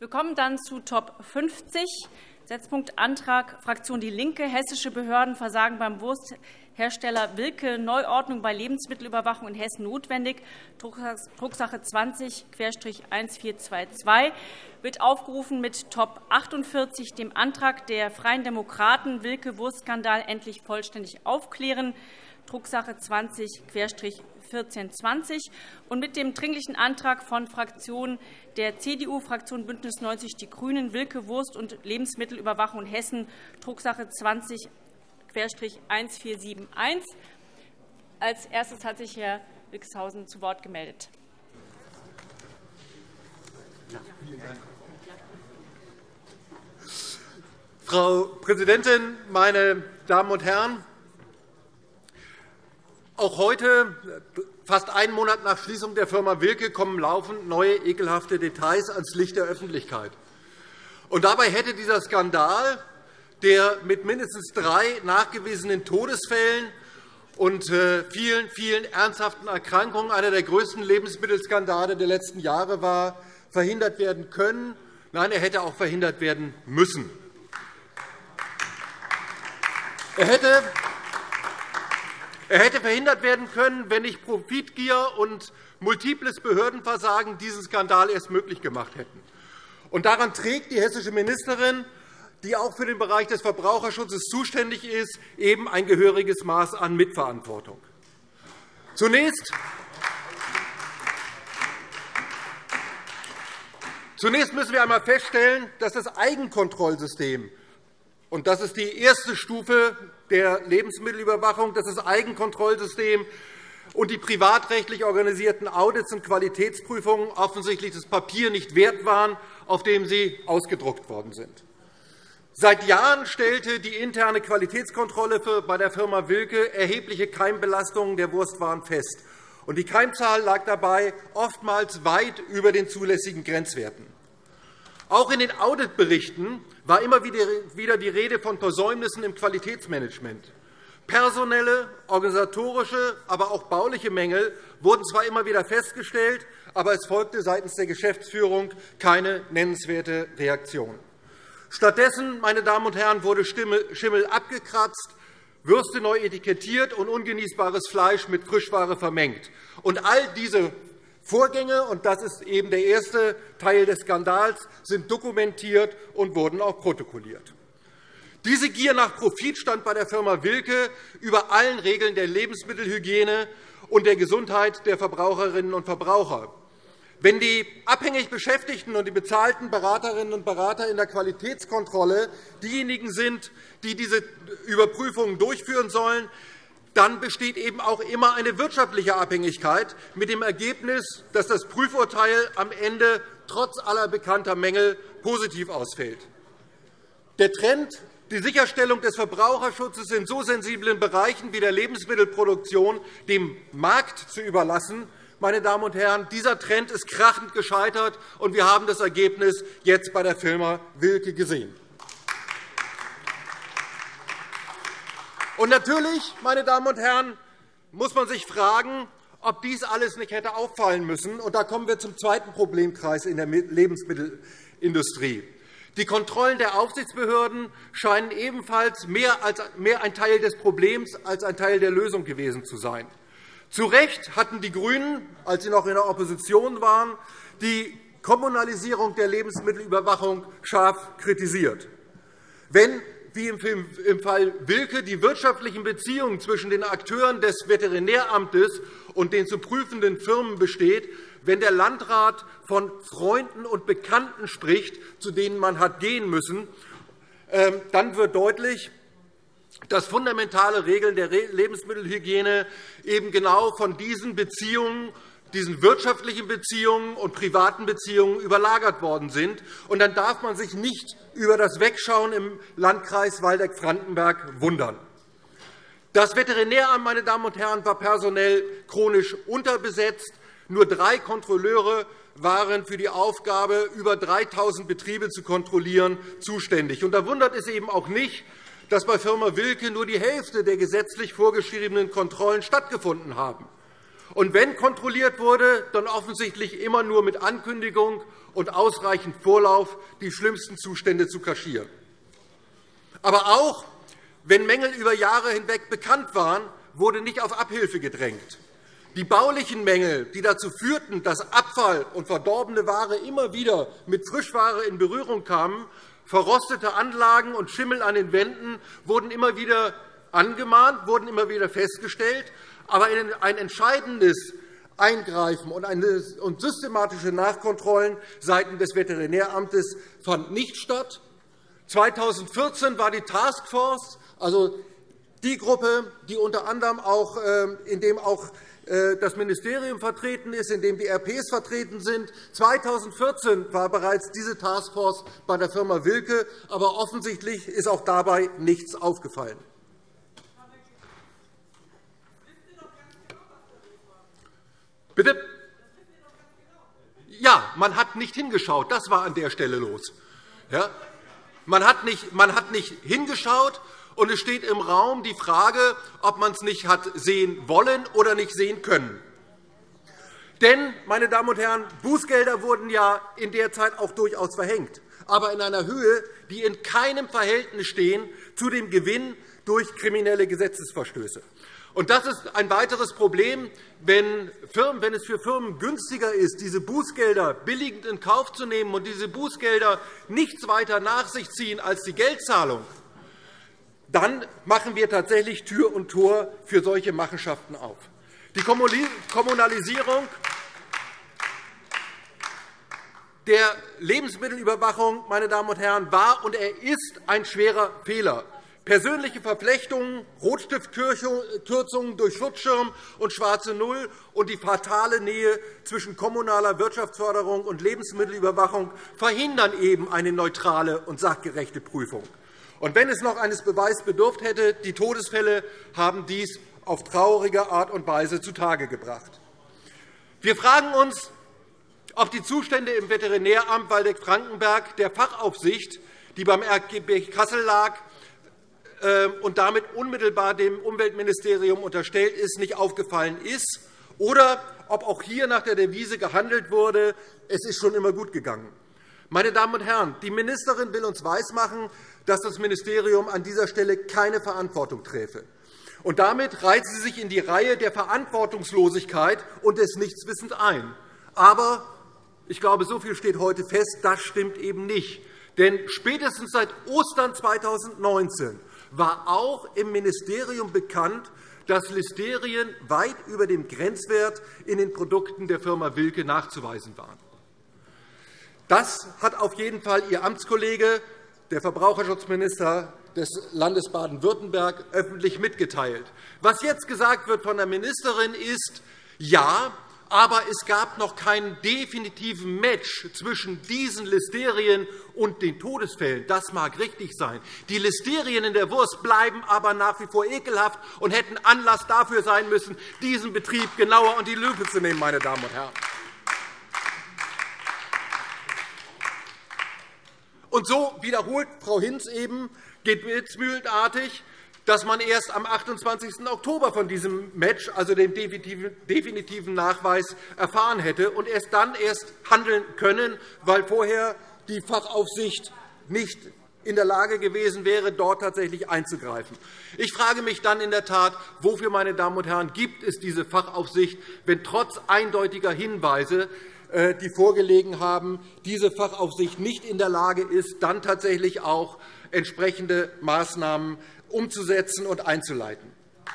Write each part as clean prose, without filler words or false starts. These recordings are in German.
Wir kommen dann zu Top 50. Setzpunkt Antrag Fraktion DIE LINKE. Hessische Behörden versagen beim Wursthersteller Wilke. Neuordnung bei Lebensmittelüberwachung in Hessen notwendig. Drucksache 20-1422 wird aufgerufen mit Top 48, dem Antrag der Freien Demokraten, Wilke-Wurstskandal endlich vollständig aufklären. Drucksache 20-1420 und mit dem Dringlichen Antrag von Fraktionen der CDU, Fraktion BÜNDNIS 90 die GRÜNEN, Wilke Wurst- und Lebensmittelüberwachung in Hessen, Drucksache 20-1471. Als erstes hat sich Herr Wixhausen zu Wort gemeldet. Frau Präsidentin, meine Damen und Herren! Auch heute, fast einen Monat nach Schließung der Firma Wilke, kommen laufend neue ekelhafte Details ans Licht der Öffentlichkeit. Und dabei hätte dieser Skandal, der mit mindestens 3 nachgewiesenen Todesfällen und vielen, vielen ernsthaften Erkrankungen einer der größten Lebensmittelskandale der letzten Jahre war, verhindert werden können. Nein, er hätte auch verhindert werden müssen. Er hätte verhindert werden können, wenn nicht Profitgier und multiples Behördenversagen diesen Skandal erst möglich gemacht hätten. Und daran trägt die hessische Ministerin, die auch für den Bereich des Verbraucherschutzes zuständig ist, eben ein gehöriges Maß an Mitverantwortung. Zunächst müssen wir einmal feststellen, dass das Eigenkontrollsystem, und das ist die erste Stufe der Lebensmittelüberwachung, dass das Eigenkontrollsystem und die privatrechtlich organisierten Audits und Qualitätsprüfungen offensichtlich das Papier nicht wert waren, auf dem sie ausgedruckt worden sind. Seit Jahren stellte die interne Qualitätskontrolle bei der Firma Wilke erhebliche Keimbelastungen der Wurstwaren fest. Und die Keimzahl lag dabei oftmals weit über den zulässigen Grenzwerten. Auch in den Auditberichten war immer wieder die Rede von Versäumnissen im Qualitätsmanagement. Personelle, organisatorische, aber auch bauliche Mängel wurden zwar immer wieder festgestellt, aber es folgte seitens der Geschäftsführung keine nennenswerte Reaktion. Stattdessen, meine Damen und Herren, wurde Schimmel abgekratzt, Würste neu etikettiert und ungenießbares Fleisch mit Frischware vermengt. Und all diese Vorgänge, und das ist eben der erste Teil des Skandals, sind dokumentiert und wurden auch protokolliert. Diese Gier nach Profit stand bei der Firma Wilke über allen Regeln der Lebensmittelhygiene und der Gesundheit der Verbraucherinnen und Verbraucher. Wenn die abhängig Beschäftigten und die bezahlten Beraterinnen und Berater in der Qualitätskontrolle diejenigen sind, die diese Überprüfungen durchführen sollen, dann besteht eben auch immer eine wirtschaftliche Abhängigkeit mit dem Ergebnis, dass das Prüfurteil am Ende trotz aller bekannter Mängel positiv ausfällt. Der Trend, die Sicherstellung des Verbraucherschutzes in so sensiblen Bereichen wie der Lebensmittelproduktion dem Markt zu überlassen, meine Damen und Herren, dieser Trend ist krachend gescheitert, und wir haben das Ergebnis jetzt bei der Firma Wilke gesehen. Und natürlich, meine Damen und Herren, muss man sich fragen, ob dies alles nicht hätte auffallen müssen. Und da kommen wir zum zweiten Problemkreis in der Lebensmittelindustrie. Die Kontrollen der Aufsichtsbehörden scheinen ebenfalls mehr ein Teil des Problems als ein Teil der Lösung gewesen zu sein. Zu Recht hatten die GRÜNEN, als sie noch in der Opposition waren, die Kommunalisierung der Lebensmittelüberwachung scharf kritisiert. Wenn, wie im Fall Wilke, die wirtschaftlichen Beziehungen zwischen den Akteuren des Veterinäramtes und den zu prüfenden Firmen besteht, wenn der Landrat von Freunden und Bekannten spricht, zu denen man hat gehen müssen, dann wird deutlich, dass fundamentale Regeln der Lebensmittelhygiene eben genau von diesen Beziehungen, diesen wirtschaftlichen Beziehungen und privaten Beziehungen überlagert worden sind. Und dann darf man sich nicht über das Wegschauen im Landkreis Waldeck-Frankenberg wundern. Das Veterinäramt, meine Damen und Herren, war personell chronisch unterbesetzt. Nur 3 Kontrolleure waren für die Aufgabe, über 3.000 Betriebe zu kontrollieren, zuständig. Und da wundert es eben auch nicht, dass bei Firma Wilke nur die Hälfte der gesetzlich vorgeschriebenen Kontrollen stattgefunden haben. Und wenn kontrolliert wurde, dann offensichtlich immer nur mit Ankündigung und ausreichend Vorlauf, die schlimmsten Zustände zu kaschieren. Aber auch wenn Mängel über Jahre hinweg bekannt waren, wurde nicht auf Abhilfe gedrängt. Die baulichen Mängel, die dazu führten, dass Abfall und verdorbene Ware immer wieder mit Frischware in Berührung kamen, verrostete Anlagen und Schimmel an den Wänden wurden immer wieder angemahnt, wurden immer wieder festgestellt. Aber ein entscheidendes Eingreifen und systematische Nachkontrollen seitens des Veterinäramtes fand nicht statt. 2014 war die Taskforce, also die Gruppe, die unter anderem auch, in dem auch das Ministerium vertreten ist, in dem die RPs vertreten sind. 2014 war bereits diese Taskforce bei der Firma Wilke, aber offensichtlich ist auch dabei nichts aufgefallen. Bitte? Ja, man hat nicht hingeschaut. Das war an der Stelle los. Ja? Man hat nicht hingeschaut, und es steht im Raum die Frage, ob man es nicht hat sehen wollen oder nicht sehen können. Denn, meine Damen und Herren, Bußgelder wurden ja in der Zeit auch durchaus verhängt, aber in einer Höhe, die in keinem Verhältnis stehen zu dem Gewinn durch kriminelle Gesetzesverstöße. Und das ist ein weiteres Problem, wenn es für Firmen günstiger ist, diese Bußgelder billigend in Kauf zu nehmen und diese Bußgelder nichts weiter nach sich ziehen als die Geldzahlung, dann machen wir tatsächlich Tür und Tor für solche Machenschaften auf. Die Kommunalisierung der Lebensmittelüberwachung, meine Damen und Herren, war und ist ein schwerer Fehler. Persönliche Verflechtungen, Rotstiftkürzungen durch Schutzschirm und schwarze Null und die fatale Nähe zwischen kommunaler Wirtschaftsförderung und Lebensmittelüberwachung verhindern eben eine neutrale und sachgerechte Prüfung. Und wenn es noch eines Beweises bedurft hätte, die Todesfälle haben dies auf traurige Art und Weise zutage gebracht. Wir fragen uns, ob die Zustände im Veterinäramt Waldeck-Frankenberg der Fachaufsicht, die beim RGB Kassel lag, und damit unmittelbar dem Umweltministerium unterstellt ist, nicht aufgefallen ist, oder ob auch hier nach der Devise gehandelt wurde, es ist schon immer gut gegangen. Meine Damen und Herren, die Ministerin will uns weismachen, dass das Ministerium an dieser Stelle keine Verantwortung träfe. Und damit reiht sie sich in die Reihe der Verantwortungslosigkeit und des Nichtswissens ein. Aber ich glaube, so viel steht heute fest, das stimmt eben nicht. Denn spätestens seit Ostern 2019 war auch im Ministerium bekannt, dass Listerien weit über dem Grenzwert in den Produkten der Firma Wilke nachzuweisen waren. Das hat auf jeden Fall Ihr Amtskollege, der Verbraucherschutzminister des Landes Baden-Württemberg, öffentlich mitgeteilt. Was jetzt gesagt wird von der Ministerin ist, ja, aber es gab noch keinen definitiven Match zwischen diesen Listerien und den Todesfällen. Das mag richtig sein. Die Listerien in der Wurst bleiben aber nach wie vor ekelhaft und hätten Anlass dafür sein müssen, diesen Betrieb genauer unter die Lupe zu nehmen, meine Damen und Herren. Und so wiederholt Frau Hinz eben gebetsmühlenartig, dass man erst am 28. Oktober von diesem Match, also dem definitiven Nachweis, erfahren hätte und erst dann handeln können, weil vorher die Fachaufsicht nicht in der Lage gewesen wäre, dort tatsächlich einzugreifen. Ich frage mich dann in der Tat, wofür, meine Damen und Herren, gibt es diese Fachaufsicht, wenn trotz eindeutiger Hinweise, die vorgelegen haben, diese Fachaufsicht nicht in der Lage ist, dann tatsächlich auch entsprechende Maßnahmen umzusetzen und einzuleiten.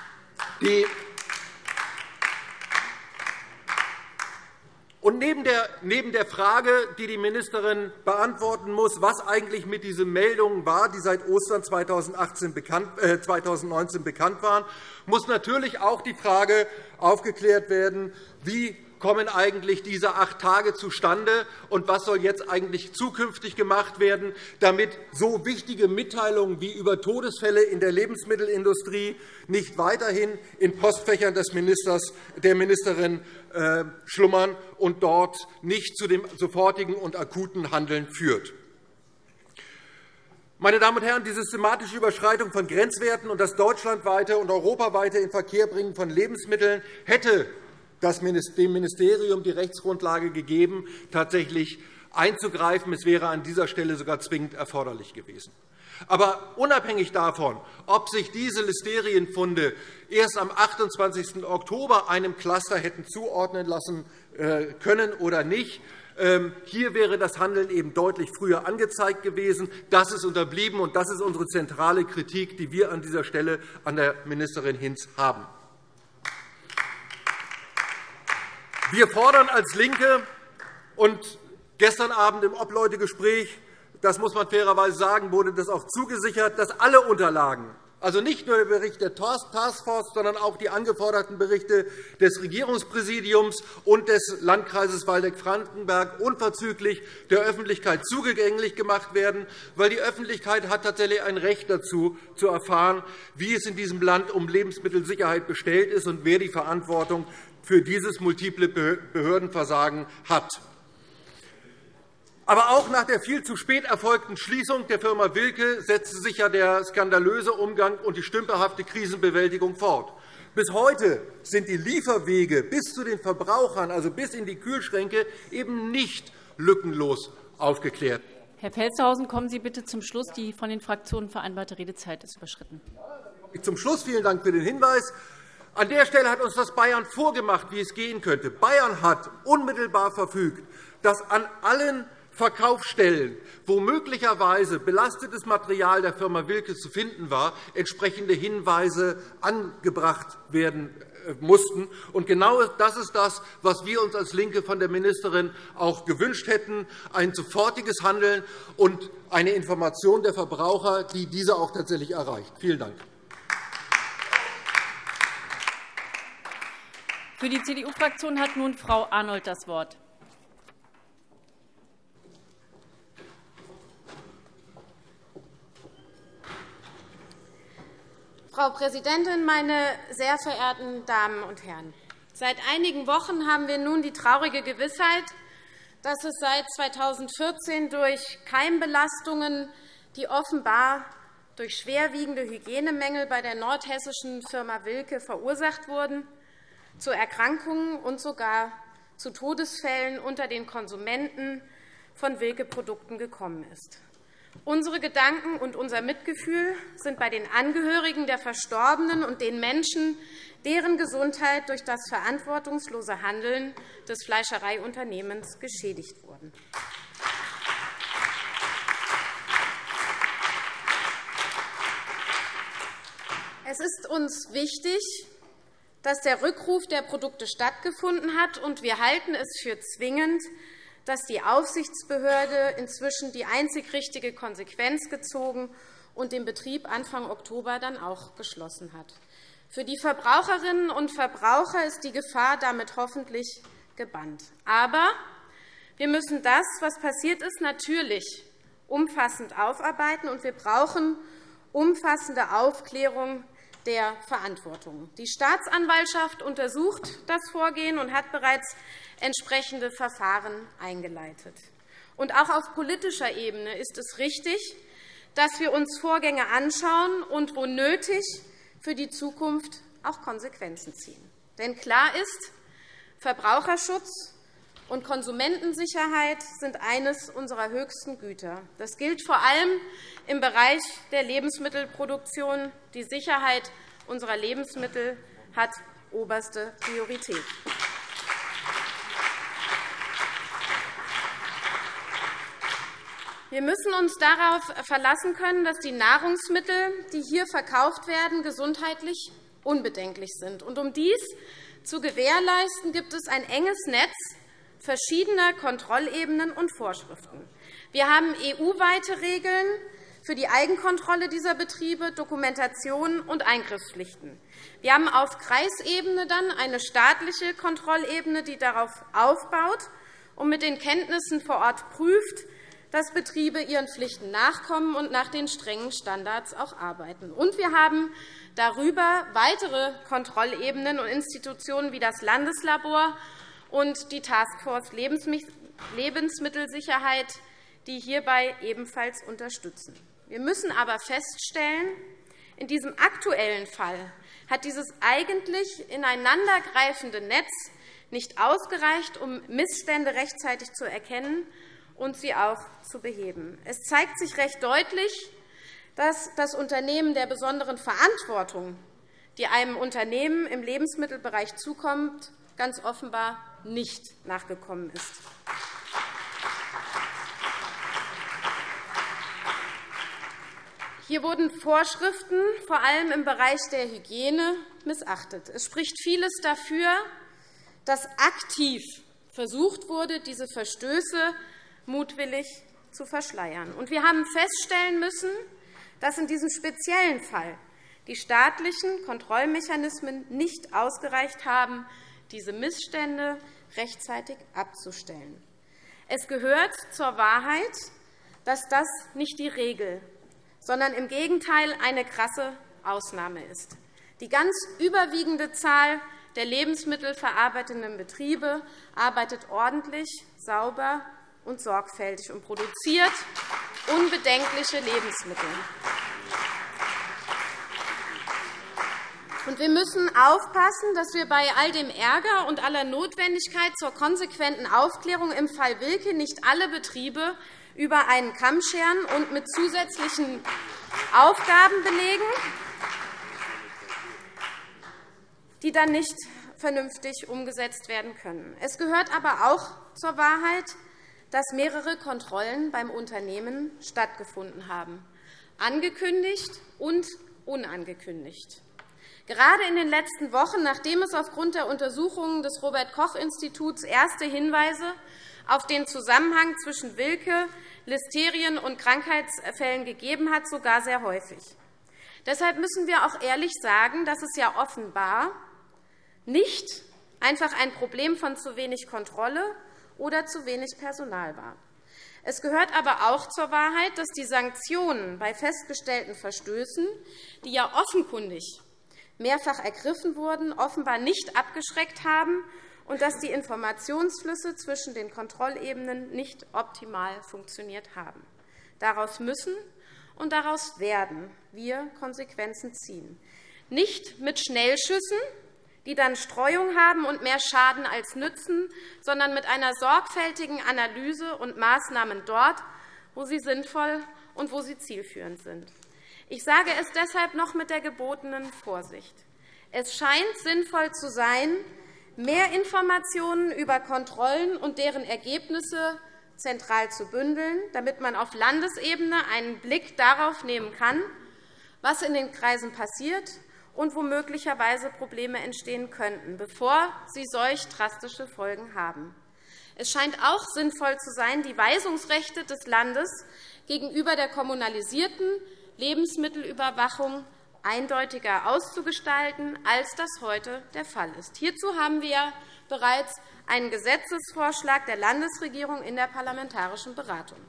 Und neben der Frage, die die Ministerin beantworten muss, was eigentlich mit diesen Meldungen war, die seit Ostern 2019 bekannt waren, muss natürlich auch die Frage aufgeklärt werden, wie kommen eigentlich diese 8 Tage zustande, und was soll jetzt eigentlich zukünftig gemacht werden, damit so wichtige Mitteilungen wie über Todesfälle in der Lebensmittelindustrie nicht weiterhin in Postfächern der Ministerin schlummern und dort nicht zu dem sofortigen und akuten Handeln führt. Meine Damen und Herren, die systematische Überschreitung von Grenzwerten und das deutschlandweite und europaweite Inverkehrbringen von Lebensmitteln hätte dem Ministerium die Rechtsgrundlage gegeben, tatsächlich einzugreifen. Es wäre an dieser Stelle sogar zwingend erforderlich gewesen. Aber unabhängig davon, ob sich diese Listerienfunde erst am 28. Oktober einem Cluster hätten zuordnen lassen können oder nicht, hier wäre das Handeln eben deutlich früher angezeigt gewesen. Das ist unterblieben, und das ist unsere zentrale Kritik, die wir an dieser Stelle an der Ministerin Hinz haben. Wir fordern als LINKE, und gestern Abend im Obleutegespräch, das muss man fairerweise sagen, wurde das auch zugesichert, dass alle Unterlagen, also nicht nur der Bericht der Taskforce, sondern auch die angeforderten Berichte des Regierungspräsidiums und des Landkreises Waldeck-Frankenberg unverzüglich der Öffentlichkeit zugänglich gemacht werden, weil die Öffentlichkeit hat tatsächlich ein Recht dazu, zu erfahren, wie es in diesem Land um Lebensmittelsicherheit bestellt ist und wer die Verantwortung für dieses multiple Behördenversagen hat. Aber auch nach der viel zu spät erfolgten Schließung der Firma Wilke setzte sich ja der skandalöse Umgang und die stümperhafte Krisenbewältigung fort. Bis heute sind die Lieferwege bis zu den Verbrauchern, also bis in die Kühlschränke, eben nicht lückenlos aufgeklärt. Herr Felstehausen, kommen Sie bitte zum Schluss. Die von den Fraktionen vereinbarte Redezeit ist überschritten. Zum Schluss vielen Dank für den Hinweis. An der Stelle hat uns das Bayern vorgemacht, wie es gehen könnte. Bayern hat unmittelbar verfügt, dass an allen Verkaufsstellen, wo möglicherweise belastetes Material der Firma Wilke zu finden war, entsprechende Hinweise angebracht werden mussten. Und genau das ist das, was wir uns als LINKE von der Ministerin auch gewünscht hätten, ein sofortiges Handeln und eine Information der Verbraucher, die diese auch tatsächlich erreicht. Vielen Dank. Für die CDU-Fraktion hat nun Frau Arnold das Wort. Frau Präsidentin, meine sehr verehrten Damen und Herren! Seit einigen Wochen haben wir nun die traurige Gewissheit, dass es seit 2014 durch Keimbelastungen, die offenbar durch schwerwiegende Hygienemängel bei der nordhessischen Firma Wilke verursacht wurden, zu Erkrankungen und sogar zu Todesfällen unter den Konsumenten von Wilke-Produkten gekommen ist. Unsere Gedanken und unser Mitgefühl sind bei den Angehörigen der Verstorbenen und den Menschen, deren Gesundheit durch das verantwortungslose Handeln des Fleischereiunternehmens geschädigt wurden. Es ist uns wichtig, dass der Rückruf der Produkte stattgefunden hat, und wir halten es für zwingend, dass die Aufsichtsbehörde inzwischen die einzig richtige Konsequenz gezogen und den Betrieb Anfang Oktober dann auch geschlossen hat. Für die Verbraucherinnen und Verbraucher ist die Gefahr damit hoffentlich gebannt. Aber wir müssen das, was passiert ist, natürlich umfassend aufarbeiten, und wir brauchen umfassende Aufklärung der Verantwortung. Die Staatsanwaltschaft untersucht das Vorgehen und hat bereits entsprechende Verfahren eingeleitet. Und auch auf politischer Ebene ist es richtig, dass wir uns Vorgänge anschauen und, wo nötig, für die Zukunft auch Konsequenzen ziehen. Denn klar ist, Verbraucherschutz und Konsumentensicherheit sind eines unserer höchsten Güter. Das gilt vor allem im Bereich der Lebensmittelproduktion. Die Sicherheit unserer Lebensmittel hat oberste Priorität. Wir müssen uns darauf verlassen können, dass die Nahrungsmittel, die hier verkauft werden, gesundheitlich unbedenklich sind. Und um dies zu gewährleisten, gibt es ein enges Netz verschiedener Kontrollebenen und Vorschriften. Wir haben EU-weite Regeln für die Eigenkontrolle dieser Betriebe, Dokumentation und Eingriffspflichten. Wir haben auf Kreisebene dann eine staatliche Kontrollebene, die darauf aufbaut und mit den Kenntnissen vor Ort prüft, dass Betriebe ihren Pflichten nachkommen und nach den strengen Standards auch arbeiten. Und wir haben darüber weitere Kontrollebenen und Institutionen wie das Landeslabor und die Taskforce Lebensmittelsicherheit, die hierbei ebenfalls unterstützen. Wir müssen aber feststellen, in diesem aktuellen Fall hat dieses eigentlich ineinandergreifende Netz nicht ausgereicht, um Missstände rechtzeitig zu erkennen und sie auch zu beheben. Es zeigt sich recht deutlich, dass das Unternehmen der besonderen Verantwortung, die einem Unternehmen im Lebensmittelbereich zukommt, ganz offenbar nicht nachgekommen ist. Hier wurden Vorschriften, vor allem im Bereich der Hygiene, missachtet. Es spricht vieles dafür, dass aktiv versucht wurde, diese Verstöße mutwillig zu verschleiern. Und wir haben feststellen müssen, dass in diesem speziellen Fall die staatlichen Kontrollmechanismen nicht ausgereicht haben, diese Missstände rechtzeitig abzustellen. Es gehört zur Wahrheit, dass das nicht die Regel, sondern im Gegenteil eine krasse Ausnahme ist. Die ganz überwiegende Zahl der lebensmittelverarbeitenden Betriebe arbeitet ordentlich, sauber und sorgfältig und produziert unbedenkliche Lebensmittel. Und wir müssen aufpassen, dass wir bei all dem Ärger und aller Notwendigkeit zur konsequenten Aufklärung im Fall Wilke nicht alle Betriebe über einen Kamm scheren und mit zusätzlichen Aufgaben belegen, die dann nicht vernünftig umgesetzt werden können. Es gehört aber auch zur Wahrheit, dass mehrere Kontrollen beim Unternehmen stattgefunden haben, angekündigt und unangekündigt. Gerade in den letzten Wochen, nachdem es aufgrund der Untersuchungen des Robert-Koch-Instituts erste Hinweise auf den Zusammenhang zwischen Wilke, Listerien und Krankheitsfällen gegeben hat, sogar sehr häufig. Deshalb müssen wir auch ehrlich sagen, dass es ja offenbar nicht einfach ein Problem von zu wenig Kontrolle oder zu wenig Personal war. Es gehört aber auch zur Wahrheit, dass die Sanktionen bei festgestellten Verstößen, die ja offenkundig mehrfach ergriffen wurden, offenbar nicht abgeschreckt haben und dass die Informationsflüsse zwischen den Kontrollebenen nicht optimal funktioniert haben. Daraus müssen und daraus werden wir Konsequenzen ziehen. Nicht mit Schnellschüssen, die dann Streuung haben und mehr Schaden als nützen, sondern mit einer sorgfältigen Analyse und Maßnahmen dort, wo sie sinnvoll und wo sie zielführend sind. Ich sage es deshalb noch mit der gebotenen Vorsicht. Es scheint sinnvoll zu sein, mehr Informationen über Kontrollen und deren Ergebnisse zentral zu bündeln, damit man auf Landesebene einen Blick darauf nehmen kann, was in den Kreisen passiert und wo möglicherweise Probleme entstehen könnten, bevor sie solch drastische Folgen haben. Es scheint auch sinnvoll zu sein, die Weisungsrechte des Landes gegenüber der kommunalisierten Lebensmittelüberwachung eindeutiger auszugestalten, als das heute der Fall ist. Hierzu haben wir bereits einen Gesetzesvorschlag der Landesregierung in der parlamentarischen Beratung.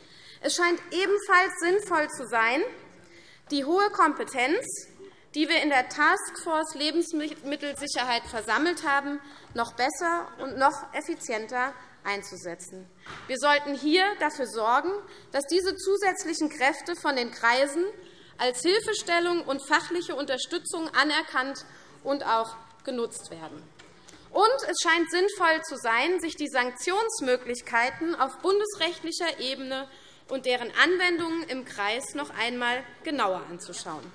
Es scheint ebenfalls sinnvoll zu sein, die hohe Kompetenz, die wir in der Taskforce Lebensmittelsicherheit versammelt haben, noch besser und noch effizienter einzusetzen. Wir sollten hier dafür sorgen, dass diese zusätzlichen Kräfte von den Kreisen als Hilfestellung und fachliche Unterstützung anerkannt und auch genutzt werden. Und es scheint sinnvoll zu sein, sich die Sanktionsmöglichkeiten auf bundesrechtlicher Ebene und deren Anwendungen im Kreis noch einmal genauer anzuschauen.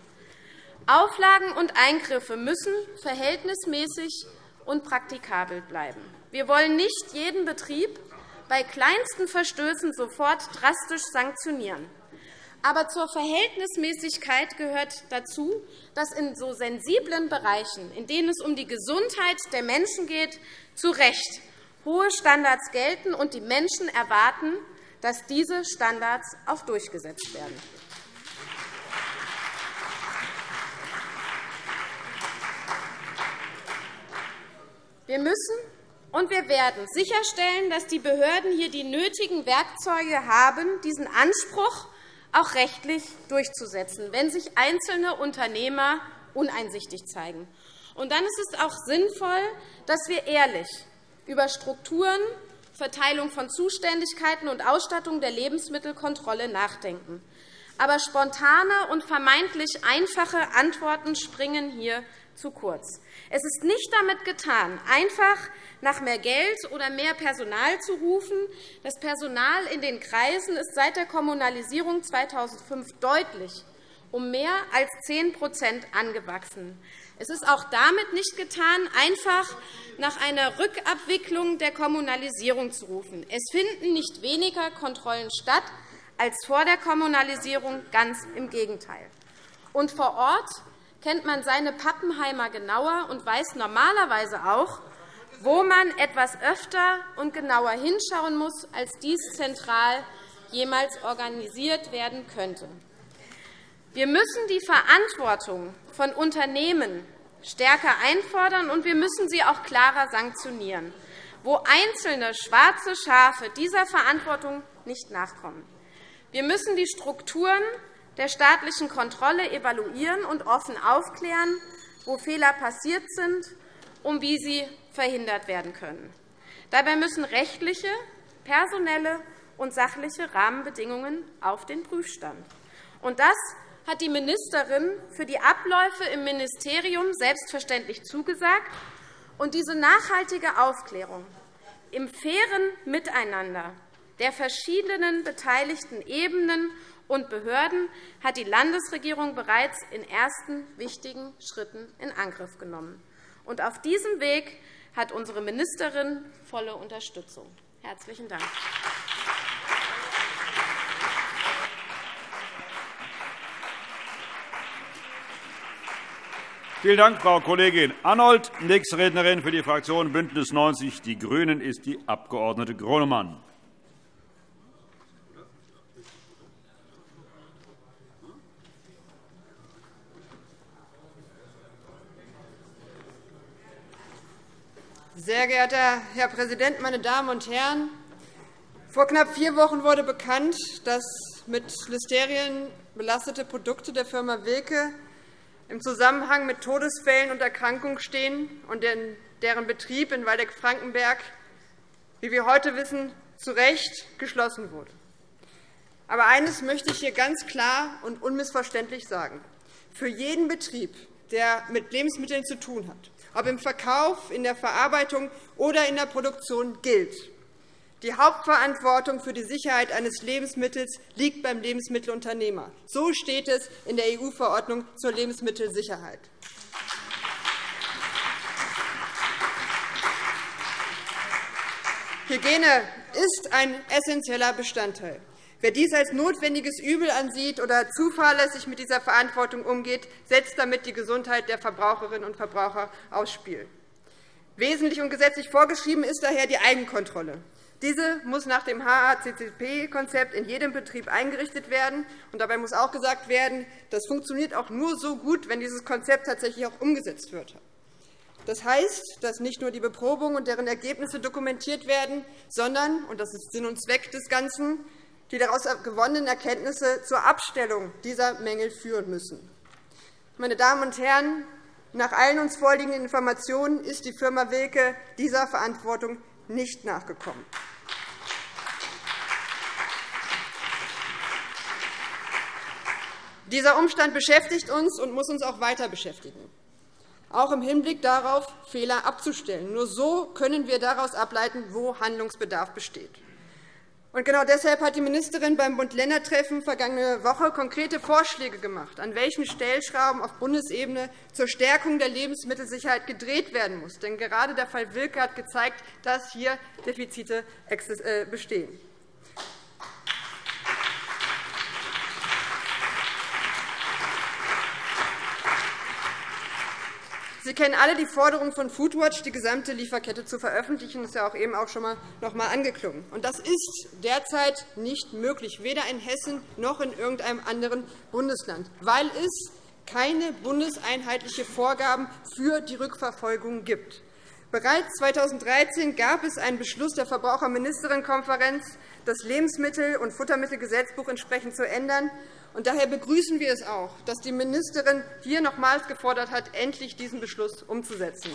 Auflagen und Eingriffe müssen verhältnismäßig und praktikabel bleiben. Wir wollen nicht jeden Betrieb bei kleinsten Verstößen sofort drastisch sanktionieren. Aber zur Verhältnismäßigkeit gehört dazu, dass in so sensiblen Bereichen, in denen es um die Gesundheit der Menschen geht, zu Recht hohe Standards gelten und die Menschen erwarten, dass diese Standards auch durchgesetzt werden. Wir müssen und wir werden sicherstellen, dass die Behörden hier die nötigen Werkzeuge haben, diesen Anspruch auch rechtlich durchzusetzen, wenn sich einzelne Unternehmer uneinsichtig zeigen. Und dann ist es auch sinnvoll, dass wir ehrlich über Strukturen, Verteilung von Zuständigkeiten und Ausstattung der Lebensmittelkontrolle nachdenken. Aber spontane und vermeintlich einfache Antworten springen hier zu kurz. Es ist nicht damit getan, einfach nach mehr Geld oder mehr Personal zu rufen. Das Personal in den Kreisen ist seit der Kommunalisierung 2005 deutlich um mehr als 10 % angewachsen. Es ist auch damit nicht getan, einfach nach einer Rückabwicklung der Kommunalisierung zu rufen. Es finden nicht weniger Kontrollen statt als vor der Kommunalisierung, ganz im Gegenteil. Und vor Ort kennt man seine Pappenheimer genauer und weiß normalerweise auch, wo man etwas öfter und genauer hinschauen muss, als dies zentral jemals organisiert werden könnte. Wir müssen die Verantwortung von Unternehmen stärker einfordern, und wir müssen sie auch klarer sanktionieren, wo einzelne schwarze Schafe dieser Verantwortung nicht nachkommen. Wir müssen die Strukturen der staatlichen Kontrolle evaluieren und offen aufklären, wo Fehler passiert sind und wie sie verhindert werden können. Dabei müssen rechtliche, personelle und sachliche Rahmenbedingungen auf den Prüfstand. Und das hat die Ministerin für die Abläufe im Ministerium selbstverständlich zugesagt. Und diese nachhaltige Aufklärung im fairen Miteinander der verschiedenen beteiligten Ebenen und Behörden hat die Landesregierung bereits in ersten wichtigen Schritten in Angriff genommen. Und auf diesem Weg hat unsere Ministerin volle Unterstützung. Herzlichen Dank. Vielen Dank, Frau Kollegin Arnold. Nächste Rednerin für die Fraktion BÜNDNIS 90 die GRÜNEN ist die Abg. Gronemann. Sehr geehrter Herr Präsident, meine Damen und Herren! Vor knapp 4 Wochen wurde bekannt, dass mit Listerien belastete Produkte der Firma Wilke im Zusammenhang mit Todesfällen und Erkrankungen stehen und deren Betrieb in Waldeck-Frankenberg, wie wir heute wissen, zu Recht geschlossen wurde. Aber eines möchte ich hier ganz klar und unmissverständlich sagen. Für jeden Betrieb, der mit Lebensmitteln zu tun hat, ob im Verkauf, in der Verarbeitung oder in der Produktion, gilt: Die Hauptverantwortung für die Sicherheit eines Lebensmittels liegt beim Lebensmittelunternehmer. So steht es in der EU-Verordnung zur Lebensmittelsicherheit. Hygiene ist ein essentieller Bestandteil. Wer dies als notwendiges Übel ansieht oder zuverlässig mit dieser Verantwortung umgeht, setzt damit die Gesundheit der Verbraucherinnen und Verbraucher aufs Spiel. Wesentlich und gesetzlich vorgeschrieben ist daher die Eigenkontrolle. Diese muss nach dem HACCP-Konzept in jedem Betrieb eingerichtet werden. Und dabei muss auch gesagt werden, das funktioniert auch nur so gut, wenn dieses Konzept tatsächlich auch umgesetzt wird. Das heißt, dass nicht nur die Beprobung und deren Ergebnisse dokumentiert werden, sondern, und das ist Sinn und Zweck des Ganzen, die daraus gewonnenen Erkenntnisse zur Abstellung dieser Mängel führen müssen. Meine Damen und Herren, nach allen uns vorliegenden Informationen ist die Firma Wilke dieser Verantwortung nicht nachgekommen. Dieser Umstand beschäftigt uns und muss uns auch weiter beschäftigen, auch im Hinblick darauf, Fehler abzustellen. Nur so können wir daraus ableiten, wo Handlungsbedarf besteht. Und genau deshalb hat die Ministerin beim Bund-Länder-Treffen vergangene Woche konkrete Vorschläge gemacht, an welchen Stellschrauben auf Bundesebene zur Stärkung der Lebensmittelsicherheit gedreht werden muss. Denn gerade der Fall Wilke hat gezeigt, dass hier Defizite bestehen. Sie kennen alle die Forderung von Foodwatch, die gesamte Lieferkette zu veröffentlichen. Das ist ja auch eben auch schon noch einmal angeklungen. Und das ist derzeit nicht möglich, weder in Hessen noch in irgendeinem anderen Bundesland, weil es keine bundeseinheitliche Vorgaben für die Rückverfolgung gibt. Bereits 2013 gab es einen Beschluss der Verbraucherministerinnenkonferenz, das Lebensmittel- und Futtermittelgesetzbuch entsprechend zu ändern. Und daher begrüßen wir es auch, dass die Ministerin hier nochmals gefordert hat, endlich diesen Beschluss umzusetzen.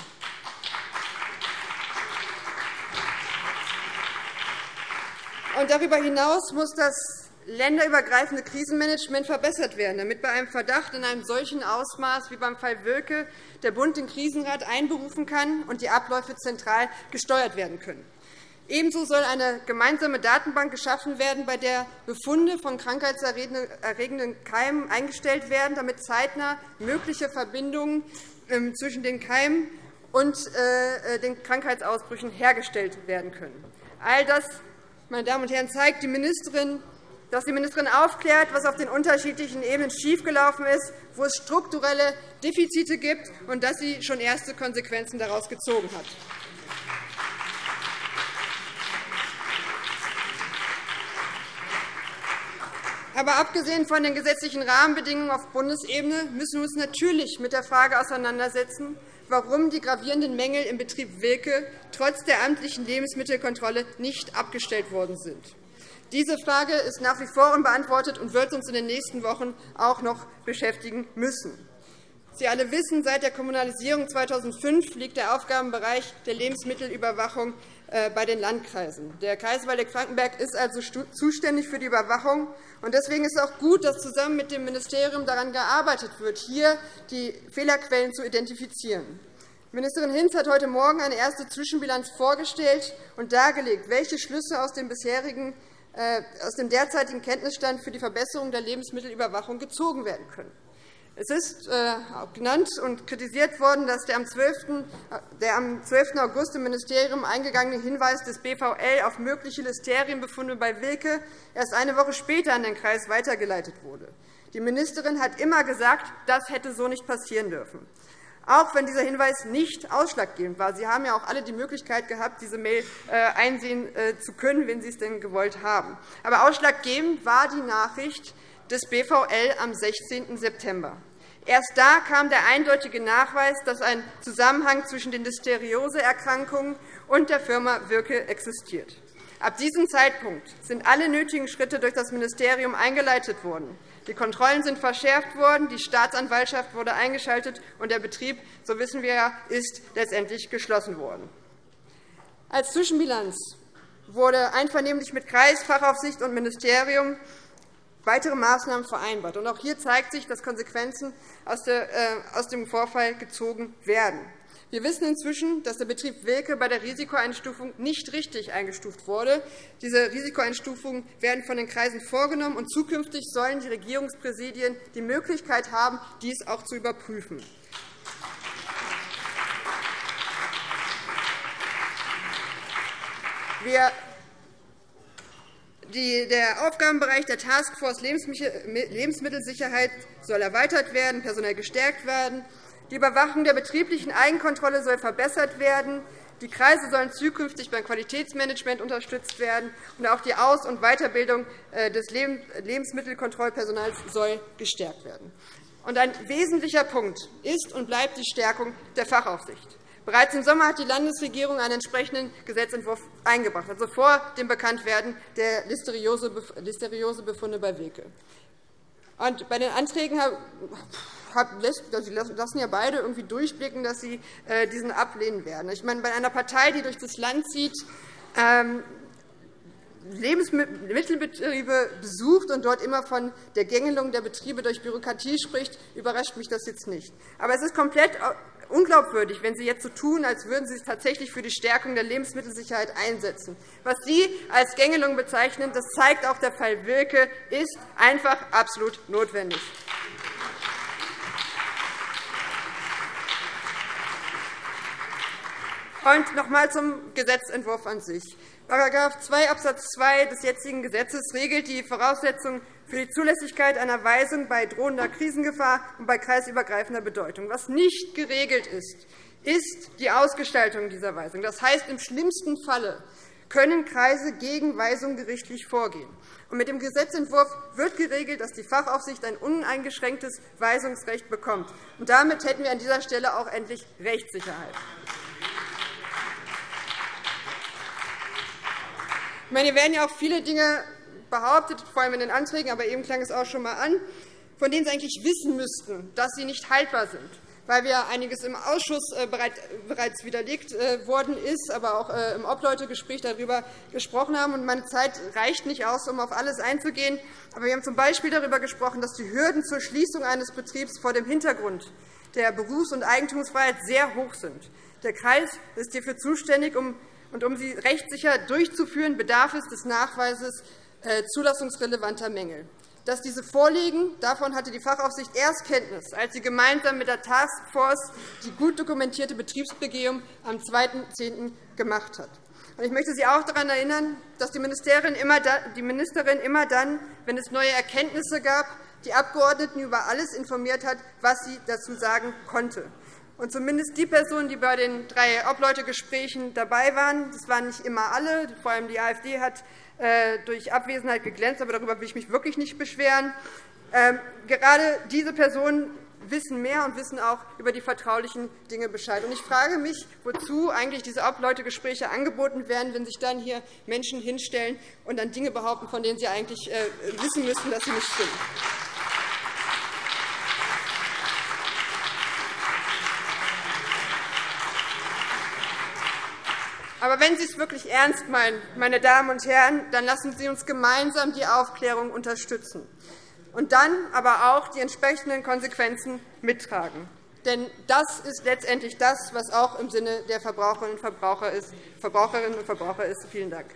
Und darüber hinaus muss das länderübergreifende Krisenmanagement verbessert werden, damit bei einem Verdacht in einem solchen Ausmaß wie beim Fall Wilke der Bund den Krisenrat einberufen kann und die Abläufe zentral gesteuert werden können. Ebenso soll eine gemeinsame Datenbank geschaffen werden, bei der Befunde von krankheitserregenden Keimen eingestellt werden, damit zeitnah mögliche Verbindungen zwischen den Keimen und den Krankheitsausbrüchen hergestellt werden können. All das, meine Damen und Herren, zeigt dass die Ministerin aufklärt, was auf den unterschiedlichen Ebenen schiefgelaufen ist, wo es strukturelle Defizite gibt, und dass sie schon erste Konsequenzen daraus gezogen hat. Aber abgesehen von den gesetzlichen Rahmenbedingungen auf Bundesebene müssen wir uns natürlich mit der Frage auseinandersetzen, warum die gravierenden Mängel im Betrieb Wilke trotz der amtlichen Lebensmittelkontrolle nicht abgestellt worden sind. Diese Frage ist nach wie vor unbeantwortet und wird uns in den nächsten Wochen auch noch beschäftigen müssen. Sie alle wissen, seit der Kommunalisierung 2005 liegt der Aufgabenbereich der Lebensmittelüberwachung bei den Landkreisen. Der Kreis Waldeck-Frankenberg ist also zuständig für die Überwachung. Deswegen ist es auch gut, dass zusammen mit dem Ministerium daran gearbeitet wird, hier die Fehlerquellen zu identifizieren. Ministerin Hinz hat heute Morgen eine erste Zwischenbilanz vorgestellt und dargelegt, welche Schlüsse aus dem derzeitigen Kenntnisstand für die Verbesserung der Lebensmittelüberwachung gezogen werden können. Es ist auch genannt und kritisiert worden, dass der am 12. August im Ministerium eingegangene Hinweis des BVL auf mögliche Listerienbefunde bei Wilke erst eine Woche später an den Kreis weitergeleitet wurde. Die Ministerin hat immer gesagt, das hätte so nicht passieren dürfen, auch wenn dieser Hinweis nicht ausschlaggebend war. Sie haben ja auch alle die Möglichkeit gehabt, diese Mail einsehen zu können, wenn Sie es denn gewollt haben. Aber ausschlaggebend war die Nachricht des BVL am 16. September. Erst da kam der eindeutige Nachweis, dass ein Zusammenhang zwischen den Listeriose-Erkrankungen und der Firma Wilke existiert. Ab diesem Zeitpunkt sind alle nötigen Schritte durch das Ministerium eingeleitet worden. Die Kontrollen sind verschärft worden, die Staatsanwaltschaft wurde eingeschaltet, und der Betrieb, so wissen wir ja, ist letztendlich geschlossen worden. Als Zwischenbilanz wurde einvernehmlich mit Kreis, Fachaufsicht und Ministerium weitere Maßnahmen vereinbart. Auch hier zeigt sich, dass Konsequenzen aus dem Vorfall gezogen werden. Wir wissen inzwischen, dass der Betrieb Wilke bei der Risikoeinstufung nicht richtig eingestuft wurde. Diese Risikoeinstufungen werden von den Kreisen vorgenommen, und zukünftig sollen die Regierungspräsidien die Möglichkeit haben, dies auch zu überprüfen. Der Aufgabenbereich der Taskforce Lebensmittelsicherheit soll erweitert werden, personell gestärkt werden. Die Überwachung der betrieblichen Eigenkontrolle soll verbessert werden. Die Kreise sollen zukünftig beim Qualitätsmanagement unterstützt werden, und auch die Aus- und Weiterbildung des Lebensmittelkontrollpersonals soll gestärkt werden. Ein wesentlicher Punkt ist und bleibt die Stärkung der Fachaufsicht. Bereits im Sommer hat die Landesregierung einen entsprechenden Gesetzentwurf eingebracht, also vor dem Bekanntwerden der Listeriosebefunde bei Wilke. Bei den Anträgen lassen ja beide irgendwie durchblicken, dass sie diesen ablehnen werden. Ich meine, bei einer Partei, die durch das Land zieht, Lebensmittelbetriebe besucht und dort immer von der Gängelung der Betriebe durch Bürokratie spricht, überrascht mich das jetzt nicht. Aber es ist komplett unglaubwürdig, wenn Sie jetzt so tun, als würden Sie sich tatsächlich für die Stärkung der Lebensmittelsicherheit einsetzen. Was Sie als Gängelung bezeichnen, das zeigt auch der Fall Wilke, ist einfach absolut notwendig. Und noch einmal zum Gesetzentwurf an sich. § 2 Abs. 2 des jetzigen Gesetzes regelt die Voraussetzungen für die Zulässigkeit einer Weisung bei drohender Krisengefahr und bei kreisübergreifender Bedeutung. Was nicht geregelt ist, ist die Ausgestaltung dieser Weisung. Das heißt, im schlimmsten Falle können Kreise gegen Weisung gerichtlich vorgehen. Und mit dem Gesetzentwurf wird geregelt, dass die Fachaufsicht ein uneingeschränktes Weisungsrecht bekommt. Und damit hätten wir an dieser Stelle auch endlich Rechtssicherheit. Ich meine, hier werden ja auch viele Dinge behauptet, vor allem in den Anträgen, aber eben klang es auch schon einmal an, von denen Sie eigentlich wissen müssten, dass sie nicht haltbar sind. weil wir einiges im Ausschuss bereits widerlegt worden ist, aber auch im Obleutegespräch darüber gesprochen haben. Und meine Zeit reicht nicht aus, um auf alles einzugehen. Aber wir haben z.B. darüber gesprochen, dass die Hürden zur Schließung eines Betriebs vor dem Hintergrund der Berufs- und Eigentumsfreiheit sehr hoch sind. Der Kreis ist hierfür zuständig, um sie rechtssicher durchzuführen, bedarf es des Nachweises zulassungsrelevanter Mängel. Dass diese vorliegen, davon hatte die Fachaufsicht erst Kenntnis, als sie gemeinsam mit der Taskforce die gut dokumentierte Betriebsbegehung am 2.10. gemacht hat. Ich möchte Sie auch daran erinnern, dass die Ministerin immer dann, wenn es neue Erkenntnisse gab, die Abgeordneten über alles informiert hat, was sie dazu sagen konnte. Und zumindest die Personen, die bei den 3 Obleutegesprächen dabei waren, das waren nicht immer alle, vor allem die AfD hat durch Abwesenheit geglänzt, aber darüber will ich mich wirklich nicht beschweren. Gerade diese Personen wissen mehr und wissen auch über die vertraulichen Dinge Bescheid. Ich frage mich, wozu eigentlich diese Obleutegespräche angeboten werden, wenn sich dann hier Menschen hinstellen und dann Dinge behaupten, von denen sie eigentlich wissen müssten, dass sie nicht stimmen. Aber wenn Sie es wirklich ernst meinen, meine Damen und Herren, dann lassen Sie uns gemeinsam die Aufklärung unterstützen und dann aber auch die entsprechenden Konsequenzen mittragen. Denn das ist letztendlich das, was auch im Sinne der Verbraucherinnen und Verbraucher ist. Vielen Dank.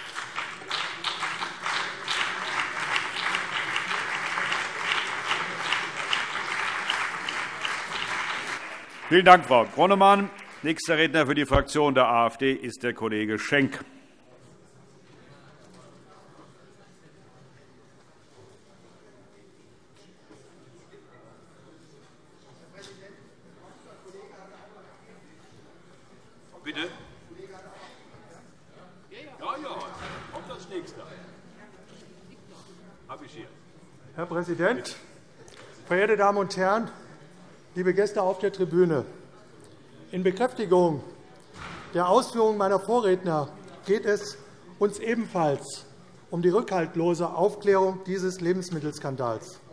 Vielen Dank, Frau Gronemann. Nächster Redner für die Fraktion der AfD ist der Kollege Schenk. Bitte? Ja, kommt das Nächste. Habe ich hier. Herr Präsident, verehrte Damen und Herren, liebe Gäste auf der Tribüne! In Bekräftigung der Ausführungen meiner Vorredner geht es uns ebenfalls um die rückhaltlose Aufklärung dieses Lebensmittelskandals.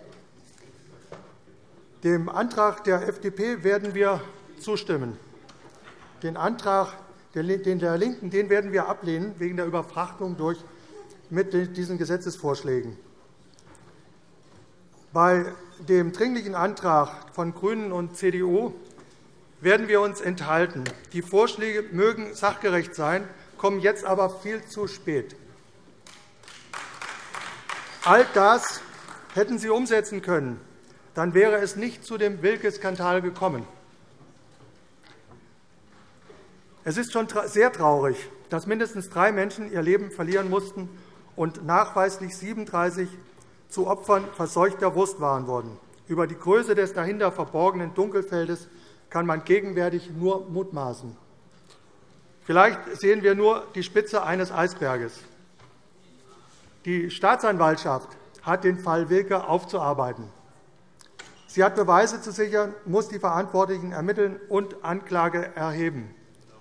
Dem Antrag der FDP werden wir zustimmen. Den Antrag der LINKEN werden wir ablehnen, wegen der Überfrachtung mit diesen Gesetzesvorschlägen. Bei dem Dringlichen Antrag von GRÜNEN und CDU werden wir uns enthalten. Die Vorschläge mögen sachgerecht sein, kommen jetzt aber viel zu spät. All das hätten Sie umsetzen können. Dann wäre es nicht zu dem Wilke-Skandal gekommen. Es ist schon sehr traurig, dass mindestens 3 Menschen ihr Leben verlieren mussten und nachweislich 37 zu Opfern verseuchter Wurstwaren wurden. Über die Größe des dahinter verborgenen Dunkelfeldes kann man gegenwärtig nur mutmaßen. Vielleicht sehen wir nur die Spitze eines Eisberges. Die Staatsanwaltschaft hat den Fall Wilke aufzuarbeiten. Sie hat Beweise zu sichern, muss die Verantwortlichen ermitteln und Anklage erheben.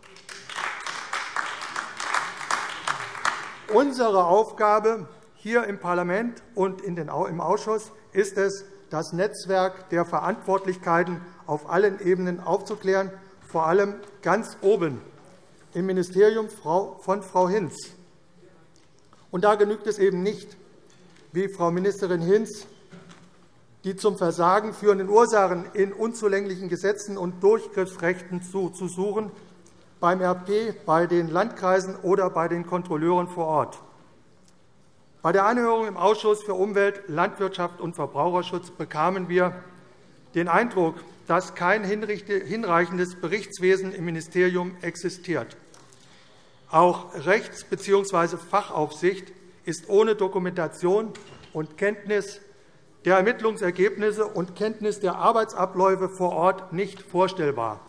Unsere Aufgabe hier im Parlament und im Ausschuss ist es, das Netzwerk der Verantwortlichkeiten auf allen Ebenen aufzuklären, vor allem ganz oben im Ministerium von Frau Hinz. Und da genügt es eben nicht, wie Frau Ministerin Hinz die zum Versagen führenden Ursachen in unzulänglichen Gesetzen und Durchgriffsrechten zu suchen, beim RP, bei den Landkreisen oder bei den Kontrolleuren vor Ort. Bei der Anhörung im Ausschuss für Umwelt, Landwirtschaft und Verbraucherschutz bekamen wir den Eindruck, dass kein hinreichendes Berichtswesen im Ministerium existiert. Auch Rechts- bzw. Fachaufsicht ist ohne Dokumentation und Kenntnis der Ermittlungsergebnisse und Kenntnis der Arbeitsabläufe vor Ort nicht vorstellbar.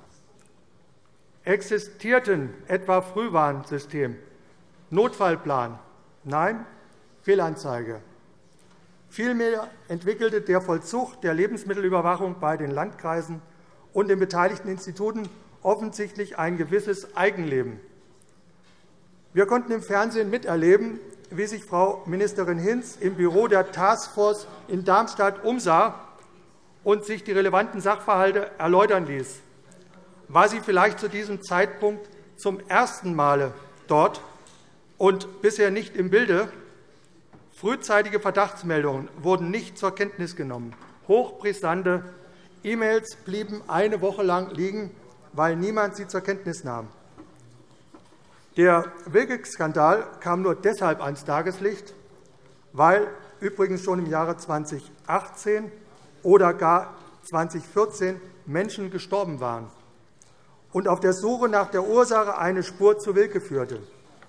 Existierten etwa Frühwarnsystem, Notfallplan? Nein, Fehlanzeige. Vielmehr entwickelte der Vollzug der Lebensmittelüberwachung bei den Landkreisen und den beteiligten Instituten offensichtlich ein gewisses Eigenleben. Wir konnten im Fernsehen miterleben, wie sich Frau Ministerin Hinz im Büro der Taskforce in Darmstadt umsah und sich die relevanten Sachverhalte erläutern ließ. War sie vielleicht zu diesem Zeitpunkt zum ersten Mal dort und bisher nicht im Bilde? Frühzeitige Verdachtsmeldungen wurden nicht zur Kenntnis genommen. Hochbrisante E-Mails blieben eine Woche lang liegen, weil niemand sie zur Kenntnis nahm. Der Wilke-Skandal kam nur deshalb ans Tageslicht, weil übrigens schon im Jahre 2018 oder gar 2014 Menschen gestorben waren und auf der Suche nach der Ursache eine Spur zu Wilke führte.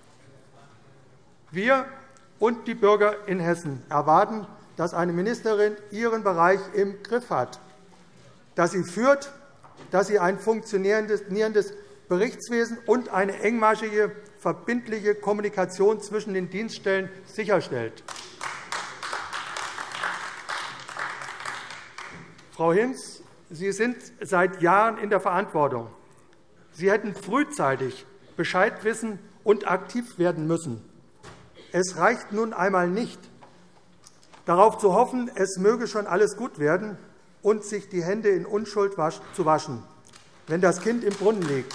Wir und die Bürger in Hessen erwarten, dass eine Ministerin ihren Bereich im Griff hat, dass sie führt, dass sie ein funktionierendes Berichtswesen und eine engmaschige, verbindliche Kommunikation zwischen den Dienststellen sicherstellt. Frau Hinz, Sie sind seit Jahren in der Verantwortung. Sie hätten frühzeitig Bescheid wissen und aktiv werden müssen. Es reicht nun einmal nicht, darauf zu hoffen, es möge schon alles gut werden und sich die Hände in Unschuld zu waschen, wenn das Kind im Brunnen liegt.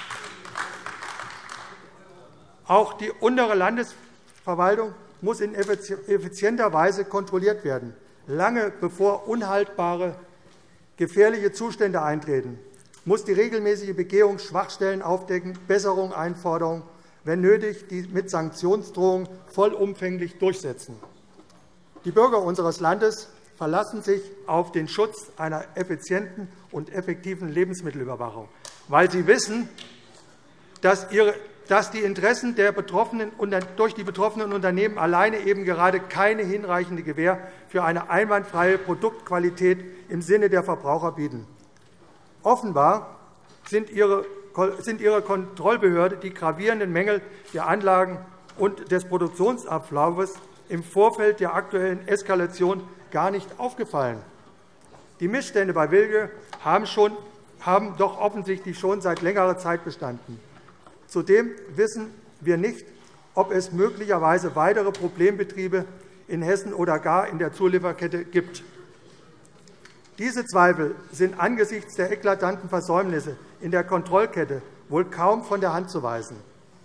Auch die untere Landesverwaltung muss in effizienter Weise kontrolliert werden, lange bevor unhaltbare, gefährliche Zustände eintreten, muss die regelmäßige Begehung Schwachstellen aufdecken, Besserung einfordern, wenn nötig, die mit Sanktionsdrohungen vollumfänglich durchsetzen. Die Bürger unseres Landes verlassen sich auf den Schutz einer effizienten und effektiven Lebensmittelüberwachung, weil sie wissen, dass die Interessen durch die betroffenen Unternehmen alleine eben gerade keine hinreichende Gewähr für eine einwandfreie Produktqualität im Sinne der Verbraucher bieten. Offenbar sind Ihre Kontrollbehörde die gravierenden Mängel der Anlagen und des Produktionsablaufes im Vorfeld der aktuellen Eskalation gar nicht aufgefallen. Die Missstände bei Wilke haben doch offensichtlich schon seit längerer Zeit bestanden. Zudem wissen wir nicht, ob es möglicherweise weitere Problembetriebe in Hessen oder gar in der Zulieferkette gibt. Diese Zweifel sind angesichts der eklatanten Versäumnisse in der Kontrollkette wohl kaum von der Hand zu weisen.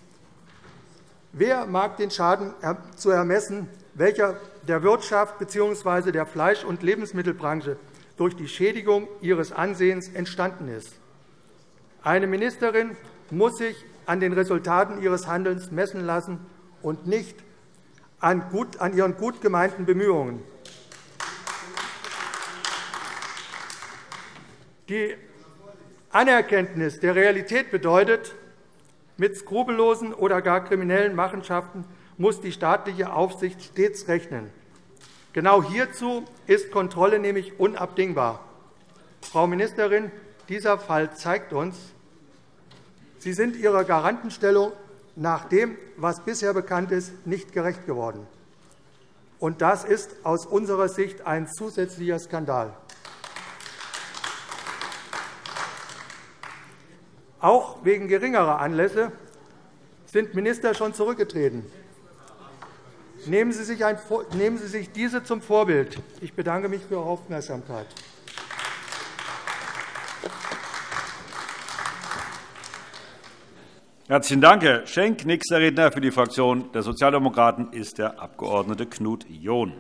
Wer mag den Schaden zu ermessen, welcher der Wirtschaft bzw. der Fleisch- und Lebensmittelbranche durch die Schädigung ihres Ansehens entstanden ist? Eine Ministerin muss sich an den Resultaten ihres Handelns messen lassen und nicht an ihren gut gemeinten Bemühungen. Die Anerkenntnis der Realität bedeutet, mit skrupellosen oder gar kriminellen Machenschaften muss die staatliche Aufsicht stets rechnen. Genau hierzu ist Kontrolle nämlich unabdingbar. Frau Ministerin, dieser Fall zeigt uns, Sie sind Ihrer Garantenstellung nach dem, was bisher bekannt ist, nicht gerecht geworden. Und das ist aus unserer Sicht ein zusätzlicher Skandal. Auch wegen geringerer Anlässe sind Minister schon zurückgetreten. Nehmen Sie sich diese zum Vorbild. Ich bedanke mich für Ihre Aufmerksamkeit. Herzlichen Dank, Herr Schenk. Nächster Redner für die Fraktion der Sozialdemokraten ist der Abg. Knut John.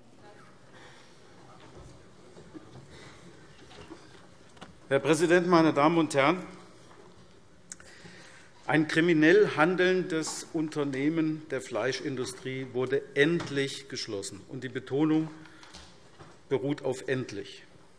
Herr Präsident, meine Damen und Herren! Ein kriminell handelndes Unternehmen der Fleischindustrie wurde endlich geschlossen. Und die Betonung beruht auf endlich.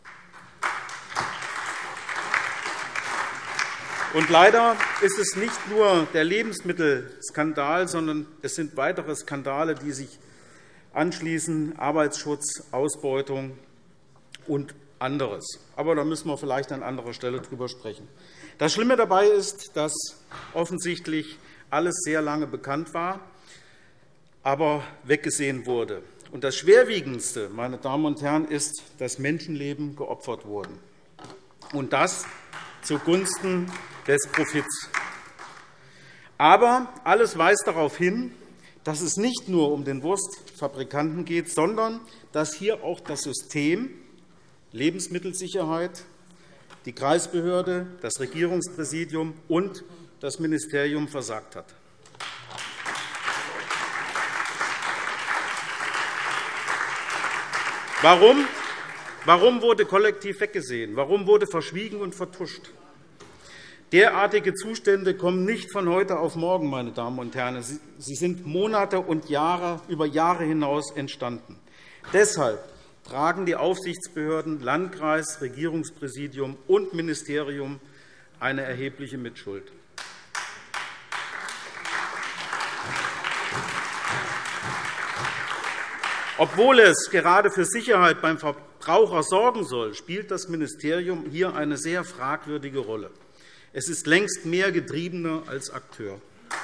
Und leider ist es nicht nur der Lebensmittelskandal, sondern es sind weitere Skandale, die sich anschließen: Arbeitsschutz, Ausbeutung und anderes. Aber da müssen wir vielleicht an anderer Stelle drüber sprechen. Das Schlimme dabei ist, dass offensichtlich alles sehr lange bekannt war, aber weggesehen wurde. Und das Schwerwiegendste, meine Damen und Herren, ist, dass Menschenleben geopfert wurden. Und das zugunsten des Profits. Aber alles weist darauf hin, dass es nicht nur um den Wurstfabrikanten geht, sondern dass hier auch das System Lebensmittelsicherheit, die Kreisbehörde, das Regierungspräsidium und das Ministerium versagt hat. Warum wurde kollektiv weggesehen? Warum wurde verschwiegen und vertuscht? Derartige Zustände kommen nicht von heute auf morgen, meine Damen und Herren. Sie sind Monate und Jahre, über Jahre hinaus entstanden. Deshalb tragen die Aufsichtsbehörden, Landkreis, Regierungspräsidium und Ministerium eine erhebliche Mitschuld. Obwohl es gerade für Sicherheit beim Verbraucher sorgen soll, spielt das Ministerium hier eine sehr fragwürdige Rolle. Es ist längst mehr Getriebener als Akteur.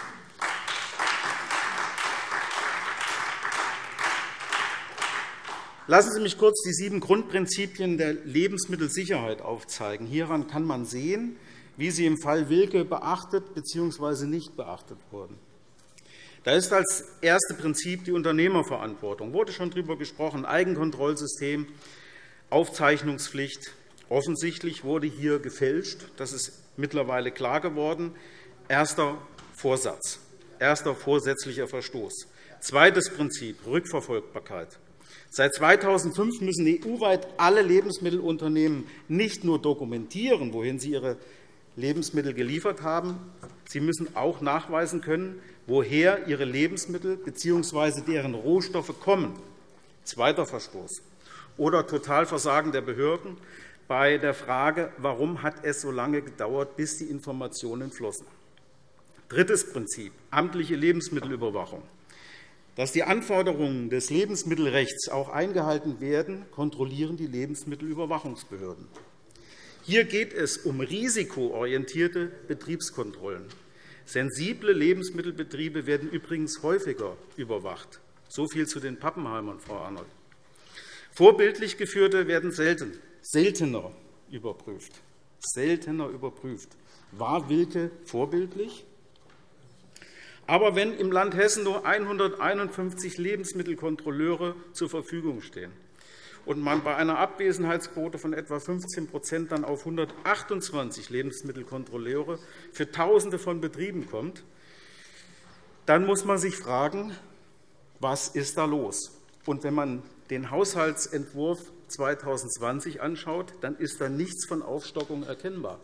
Lassen Sie mich kurz die 7 Grundprinzipien der Lebensmittelsicherheit aufzeigen. Hieran kann man sehen, wie sie im Fall Wilke beachtet bzw. nicht beachtet wurden. Da ist als erstes Prinzip die Unternehmerverantwortung. Wurde schon darüber gesprochen, Eigenkontrollsystem, Aufzeichnungspflicht. Offensichtlich wurde hier gefälscht. Das ist mittlerweile klar geworden. Erster Vorsatz, erster vorsätzlicher Verstoß. Zweites Prinzip, Rückverfolgbarkeit. Seit 2005 müssen EU-weit alle Lebensmittelunternehmen nicht nur dokumentieren, wohin sie ihre Lebensmittel geliefert haben, sie müssen auch nachweisen können, woher ihre Lebensmittel bzw. deren Rohstoffe kommen. Zweiter Verstoß. Oder Totalversagen der Behörden bei der Frage, warum hat es so lange gedauert, bis die Informationen flossen. Drittes Prinzip, amtliche Lebensmittelüberwachung. Dass die Anforderungen des Lebensmittelrechts auch eingehalten werden, kontrollieren die Lebensmittelüberwachungsbehörden. Hier geht es um risikoorientierte Betriebskontrollen. Sensible Lebensmittelbetriebe werden übrigens häufiger überwacht. So viel zu den Pappenheimern, Frau Arnold. Vorbildlich Geführte werden seltener überprüft. Seltener überprüft. War Wilke vorbildlich? Aber wenn im Land Hessen nur 151 Lebensmittelkontrolleure zur Verfügung stehen und man bei einer Abwesenheitsquote von etwa 15% dann auf 128 Lebensmittelkontrolleure für Tausende von Betrieben kommt, dann muss man sich fragen, was ist da los? Und wenn man den Haushaltsentwurf 2020 anschaut, dann ist da nichts von Aufstockung erkennbar.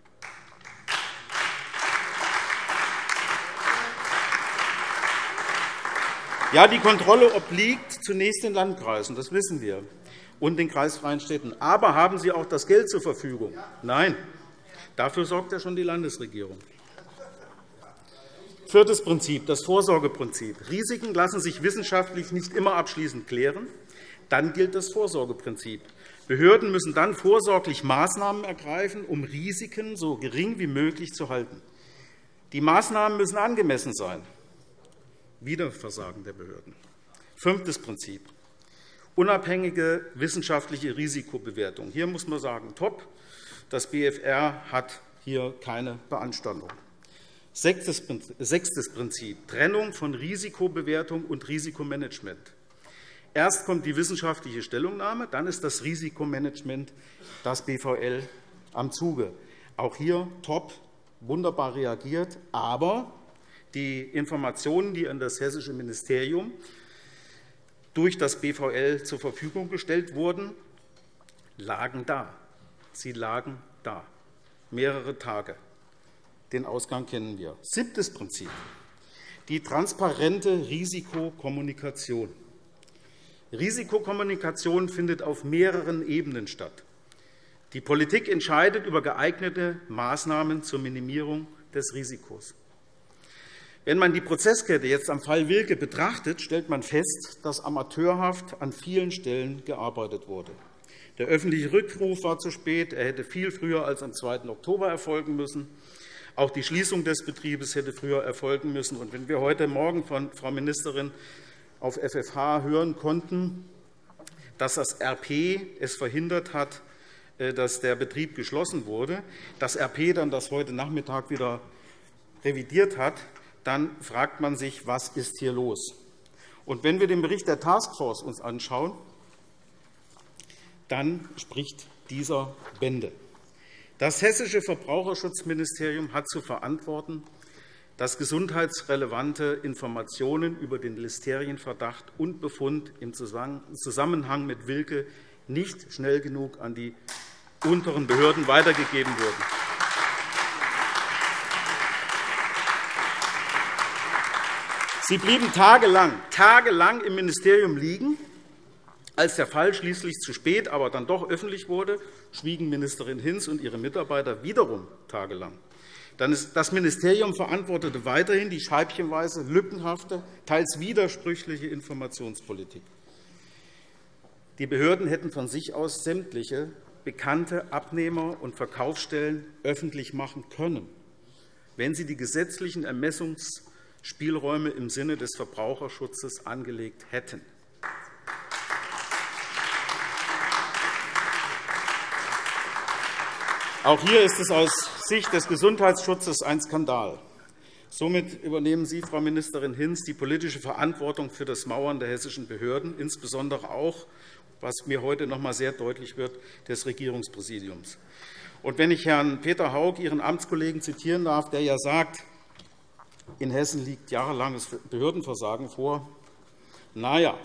Ja, die Kontrolle obliegt zunächst den Landkreisen, das wissen wir, und den kreisfreien Städten. Aber haben sie auch das Geld zur Verfügung? Nein. Dafür sorgt ja schon die Landesregierung. Viertes Prinzip, das Vorsorgeprinzip. Risiken lassen sich wissenschaftlich nicht immer abschließend klären. Dann gilt das Vorsorgeprinzip. Behörden müssen dann vorsorglich Maßnahmen ergreifen, um Risiken so gering wie möglich zu halten. Die Maßnahmen müssen angemessen sein. Wieder Versagen der Behörden. Fünftes Prinzip, unabhängige wissenschaftliche Risikobewertung. Hier muss man sagen, top, das BfR hat hier keine Beanstandung. Sechstes Prinzip, Trennung von Risikobewertung und Risikomanagement. Erst kommt die wissenschaftliche Stellungnahme, dann ist das Risikomanagement, das BVL, am Zuge. Auch hier top, wunderbar reagiert, aber die Informationen, die an das hessische Ministerium durch das BVL zur Verfügung gestellt wurden, lagen da. Sie lagen da, mehrere Tage. Den Ausgang kennen wir. Siebtes Prinzip, die transparente Risikokommunikation. Risikokommunikation findet auf mehreren Ebenen statt. Die Politik entscheidet über geeignete Maßnahmen zur Minimierung des Risikos. Wenn man die Prozesskette jetzt am Fall Wilke betrachtet, stellt man fest, dass amateurhaft an vielen Stellen gearbeitet wurde. Der öffentliche Rückruf war zu spät. Er hätte viel früher als am 2. Oktober erfolgen müssen. Auch die Schließung des Betriebes hätte früher erfolgen müssen. Und wenn wir heute Morgen von Frau Ministerin auf FFH hören konnten, dass das RP es verhindert hat, dass der Betrieb geschlossen wurde, das RP dann das heute Nachmittag wieder revidiert hat, dann fragt man sich, was ist hier los? Und wenn wir den Bericht der Taskforce uns anschauen, dann spricht dieser Bände. Das Hessische Verbraucherschutzministerium hat zu verantworten, dass gesundheitsrelevante Informationen über den Listerienverdacht und Befund im Zusammenhang mit Wilke nicht schnell genug an die unteren Behörden weitergegeben wurden. Sie blieben tagelang im Ministerium liegen. Als der Fall schließlich zu spät, aber dann doch öffentlich wurde, schwiegen Ministerin Hinz und ihre Mitarbeiter wiederum tagelang. Das Ministerium verantwortete weiterhin die scheibchenweise lückenhafte, teils widersprüchliche Informationspolitik. Die Behörden hätten von sich aus sämtliche bekannte Abnehmer- und Verkaufsstellen öffentlich machen können, wenn sie die gesetzlichen Ermessungsspielräume im Sinne des Verbraucherschutzes angelegt hätten. Auch hier ist es aus Sicht des Gesundheitsschutzes ein Skandal. Somit übernehmen Sie, Frau Ministerin Hinz, die politische Verantwortung für das Mauern der hessischen Behörden, insbesondere auch, was mir heute noch einmal sehr deutlich wird, des Regierungspräsidiums. Und wenn ich Herrn Peter Hauck, Ihren Amtskollegen, zitieren darf, der ja sagt, in Hessen liegt jahrelanges Behördenversagen vor, na ja,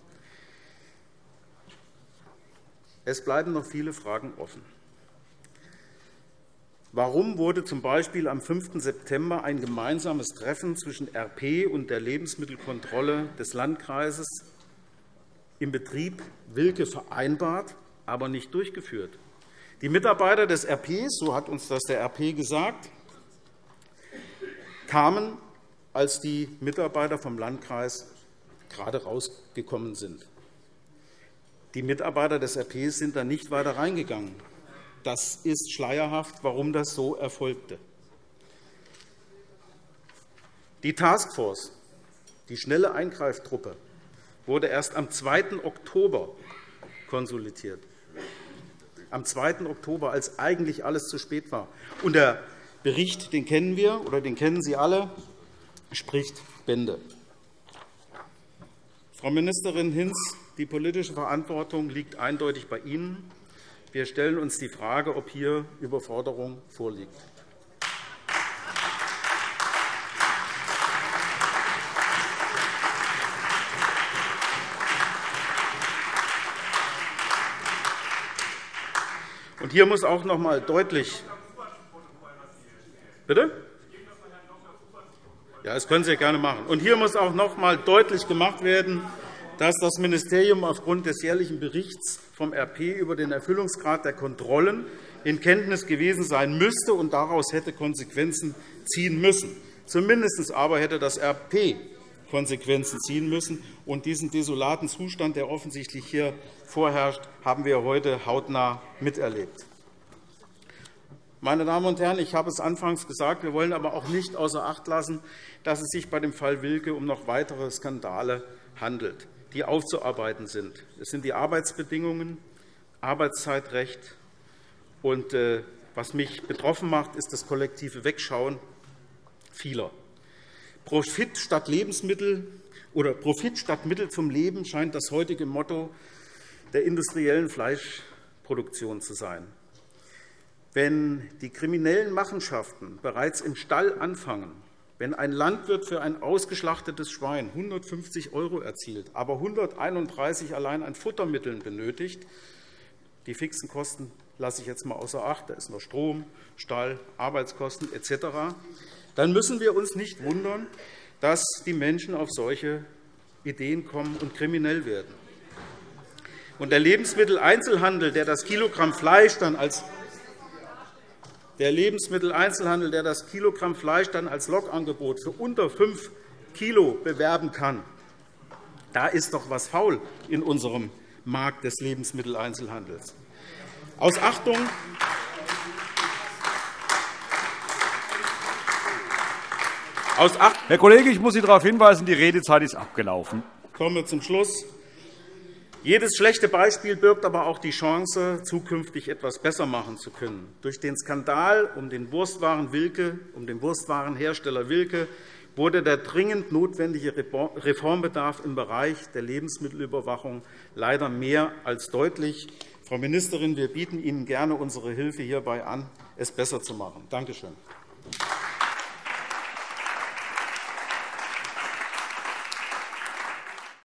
es bleiben noch viele Fragen offen. Warum wurde z.B. am 5. September ein gemeinsames Treffen zwischen RP und der Lebensmittelkontrolle des Landkreises im Betrieb Wilke vereinbart, aber nicht durchgeführt? Die Mitarbeiter des RP, so hat uns das der RP gesagt, kamen, als die Mitarbeiter vom Landkreis gerade rausgekommen sind. Die Mitarbeiter des RP sind da nicht weiter reingegangen. Das ist schleierhaft, warum das so erfolgte. Die Taskforce, die schnelle Eingreiftruppe, wurde erst am 2. Oktober konsolidiert. Am 2. Oktober, als eigentlich alles zu spät war. Und der Bericht, den kennen wir oder den kennen Sie alle, spricht Bände. Frau Ministerin Hinz, die politische Verantwortung liegt eindeutig bei Ihnen. Wir stellen uns die Frage, ob hier Überforderung vorliegt. Und hier muss auch noch einmal deutlich. Bitte? Ja, das können Sie gerne machen. Und hier muss auch noch einmal deutlich gemacht werden, dass das Ministerium aufgrund des jährlichen Berichts vom RP über den Erfüllungsgrad der Kontrollen in Kenntnis gewesen sein müsste und daraus hätte Konsequenzen ziehen müssen. Zumindest aber hätte das RP Konsequenzen ziehen müssen. Und diesen desolaten Zustand, der offensichtlich hier vorherrscht, haben wir heute hautnah miterlebt. Meine Damen und Herren, ich habe es anfangs gesagt, wir wollen aber auch nicht außer Acht lassen, dass es sich bei dem Fall Wilke um noch weitere Skandale handelt, die aufzuarbeiten sind. Es sind die Arbeitsbedingungen, Arbeitszeitrecht. Und was mich betroffen macht, ist das kollektive Wegschauen vieler. Profit statt Lebensmittel oder Profit statt Mittel zum Leben scheint das heutige Motto der industriellen Fleischproduktion zu sein. Wenn die kriminellen Machenschaften bereits im Stall anfangen, wenn ein Landwirt für ein ausgeschlachtetes Schwein 150 € erzielt, aber 131 allein an Futtermitteln benötigt, die fixen Kosten lasse ich jetzt einmal außer Acht, da ist noch Strom, Stall, Arbeitskosten etc., dann müssen wir uns nicht wundern, dass die Menschen auf solche Ideen kommen und kriminell werden. Und der Lebensmitteleinzelhandel, der das Kilogramm Fleisch dann als Lokangebot für unter 5 Kilo bewerben kann, da ist doch etwas faul in unserem Markt des Lebensmitteleinzelhandels. Aus Achtung Herr Kollege, ich muss Sie darauf hinweisen, die Redezeit ist abgelaufen. Kommen wir zum Schluss. Jedes schlechte Beispiel birgt aber auch die Chance, zukünftig etwas besser machen zu können. Durch den Skandal um den Wurstwarenhersteller Wilke wurde der dringend notwendige Reformbedarf im Bereich der Lebensmittelüberwachung leider mehr als deutlich. Frau Ministerin, wir bieten Ihnen gerne unsere Hilfe hierbei an, es besser zu machen. Danke schön.